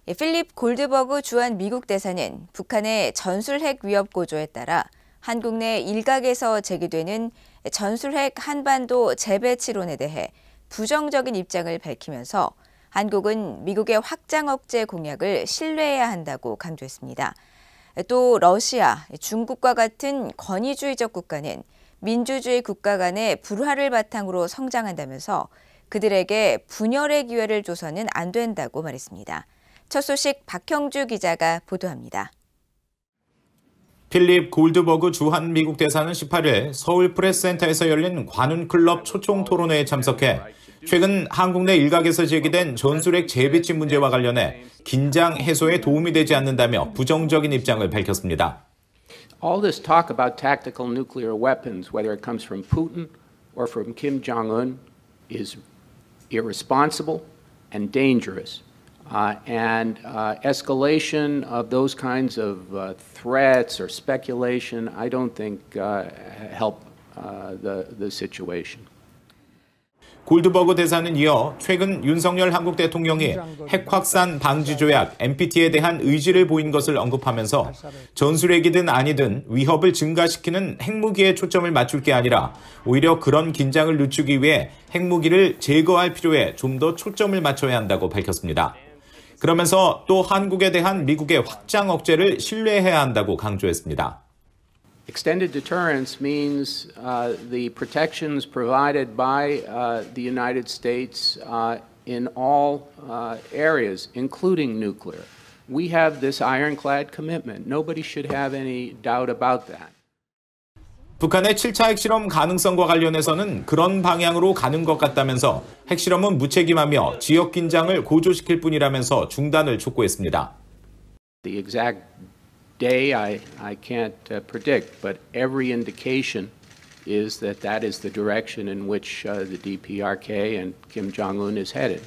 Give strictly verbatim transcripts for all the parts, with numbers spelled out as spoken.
필립 골드버그 주한 미국 대사는 북한의 전술핵 위협 고조에 따라 한국 내 일각에서 제기되는 전술핵 한반도 재배치론에 대해 부정적인 입장을 밝히면서 한국은 미국의 확장 억제 공약을 신뢰해야 한다고 강조했습니다. 또 러시아, 중국과 같은 권위주의적 국가는 민주주의 국가 간의 불화를 바탕으로 성장한다면서 그들에게 분열의 기회를 줘서는 안 된다고 말했습니다. 첫 소식 박형주 기자가 보도합니다. 필립 골드버그 주한 미국 대사는 십팔 일 서울 프레스센터에서 열린 관훈클럽 초청 토론회에 참석해 최근 한국 내 일각에서 제기된 전술핵 재배치 문제와 관련해 긴장 해소에 도움이 되지 않는다며 부정적인 입장을 밝혔습니다. All this talk about tactical nuclear weapons, whether it comes from Putin or from Kim Jong-un, is irresponsible and dangerous. Uh, and uh, escalation of those kinds of uh, threats or speculation, I don't think uh, help uh, the, the situation. 골드버그 대사는 이어 최근 윤석열 한국 대통령이 핵 확산 방지 조약 엔피티에 대한 의지를 보인 것을 언급하면서 전술핵이든 아니든 위협을 증가시키는 핵무기에 초점을 맞출 게 아니라 오히려 그런 긴장을 늦추기 위해 핵무기를 제거할 필요에 좀 더 초점을 맞춰야 한다고 밝혔습니다. 그러면서 또 한국에 대한 미국의 확장 억제를 신뢰해야 한다고 강조했습니다. Extended deterrence means uh, the protections provided by uh, the United States uh, in all uh, areas, including nuclear. We have this ironclad commitment. Nobody should have any doubt about that. 북한의 칠 차 핵실험 가능성과 관련해서는 그런 방향으로 가는 것 같다면서 핵실험은 무책임하며 지역 긴장을 고조시킬 뿐이라면서 중단을 촉구했습니다. The exact day I, I can't uh, predict, but every indication is that that is the direction in which uh, the D P R K and Kim Jong-un is headed.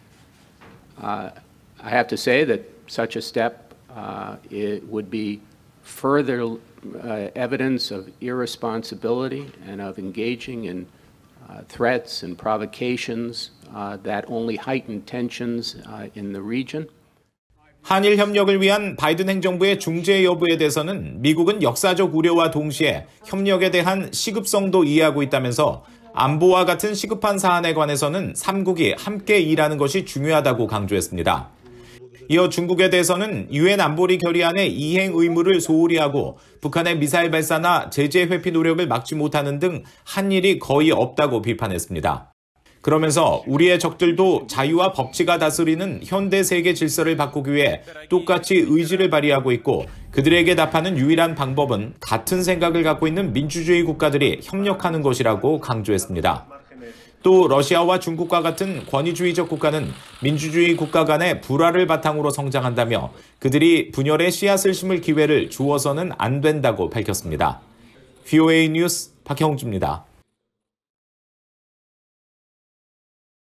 Uh, I have to say that such a step uh, it would be further uh, evidence of irresponsibility and of engaging in uh, threats and provocations uh, that only heighten tensions uh, in the region. 한일 협력을 위한 바이든 행정부의 중재 여부에 대해서는 미국은 역사적 우려와 동시에 협력에 대한 시급성도 이해하고 있다면서 안보와 같은 시급한 사안에 관해서는 삼국이 함께 일하는 것이 중요하다고 강조했습니다. 이어 중국에 대해서는 유엔 안보리 결의안의 이행 의무를 소홀히 하고 북한의 미사일 발사나 제재 회피 노력을 막지 못하는 등 한 일이 거의 없다고 비판했습니다. 그러면서 우리의 적들도 자유와 법치가 다스리는 현대 세계 질서를 바꾸기 위해 똑같이 의지를 발휘하고 있고 그들에게 답하는 유일한 방법은 같은 생각을 갖고 있는 민주주의 국가들이 협력하는 것이라고 강조했습니다. 또 러시아와 중국과 같은 권위주의적 국가는 민주주의 국가 간의 불화를 바탕으로 성장한다며 그들이 분열의 씨앗을 심을 기회를 주어서는 안 된다고 밝혔습니다. 브이오에이 뉴스 박형주입니다.